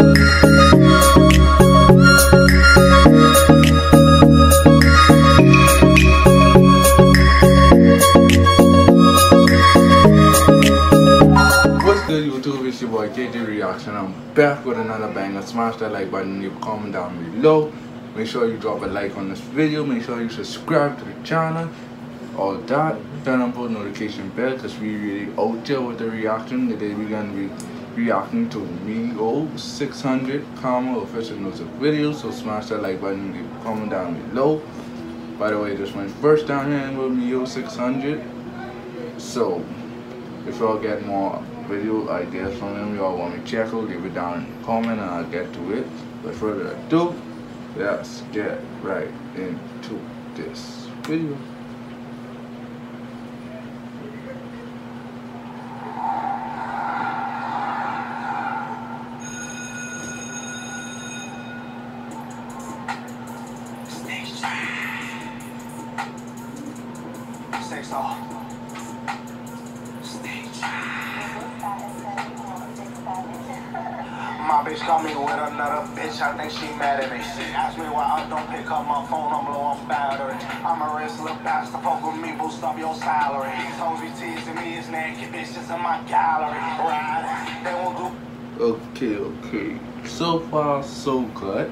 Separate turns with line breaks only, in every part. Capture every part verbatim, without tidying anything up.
It's your boy K J Reaction. I'm back with another banger. Smash that like button, leave a comment down below. Make sure you drop a like on this video. Make sure you subscribe to the channel. All that. Turn on post notification bell because we really out there with the reaction. Today we're gonna be reacting to Mio six hundred comma official music video. So smash that like button, leave a comment down below. By the way, this went first down here with Mio six hundred. So if y'all get more video ideas from him, y'all want me to check out, leave it down in the comment and I'll get to it. But further ado, let's get right into this video.
Sex off. My bitch call me with another bitch, I think she mad at me. She asked me why I don't pick up my phone, I'm low on battery. I'm a wrestler, pastor, fuck with me, boost up your salary. These hoes be teasing me, it's naked bitches in my gallery. Right, they won't do.
Okay, okay. So far, so good.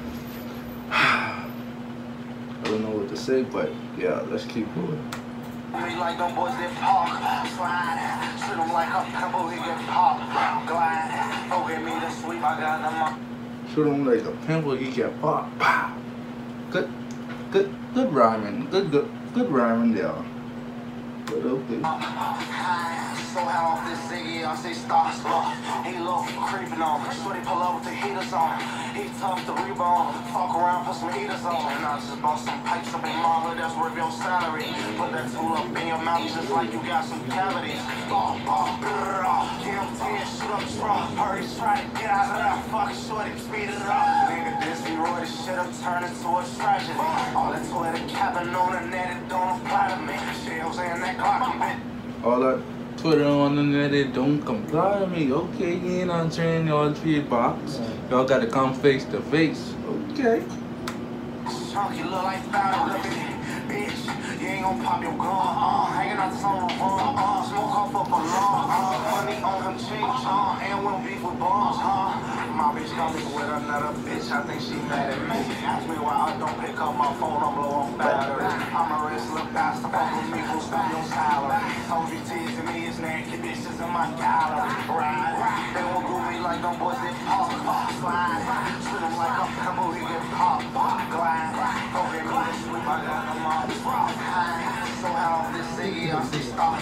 I don't know what to say, but yeah, let's keep going.
Me like them boys that park, slide, shoot them like a pebble, he get pop, glide, forget me the sweep, I got them up.
Shoot him like a pimple, he get pop, pop. Good, good, good rhyming, good, good, good rhyming there. But okay.
So how off this Ziggy, I say stop, spot. He low, creeping on me. Shorty pull up with the heaters on. He tough to rebound. Fuck around, put some heaters on. And I just bought some pipes up in Marla, that's worth your salary. Put that tool up in your mouth just like you got some cavities. Oh, oh, brrrr. G M T and shoot up straw. Hurry, try to get out of there. Fuck shorty, speed it up. Nigga, this be Roy, this shit up turn into a tragedy. All that Twitter cabin on the net, it don't apply to me. Shells in that clock, bitch.
All that Twitter on the net, it don't comply to me. Okay, you ain't answering y'all feedbacks. Y'all gotta come face to face. Okay.
Chunky look like battle, bitch. You ain't gon' pop your gun. Uh, hanging out the summer run. Uh, smoke off up a lung. Uh, money on him change. Uh, and we don't beef with bums. Uh, my bitch got me with another bitch. I think she mad at me. Ask me why I don't pick up my phone. I'm low on battery. I'm a wrestler, pastor. Fuck with me, boost up your salary. Hoes be teasing me, it's naked bitches in my gallery. Right, they won't do me like them boys that park. Slide, shoot them like a pebble, he get pop. Glide, forget me the sweep, I got them all. So how off this Ziggy, I say stop.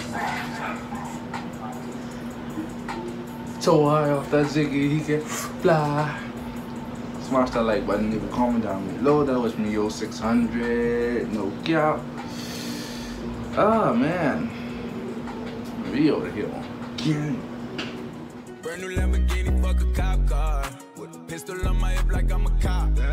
So high off that Ziggy, he can fly. Smash that like button, leave a comment down below. That was Mio six hundred, no cap. Ah man, we over here again.
Brand new Lamborghini, fuck a cop car. With a pistol on my hip like I'm a cop.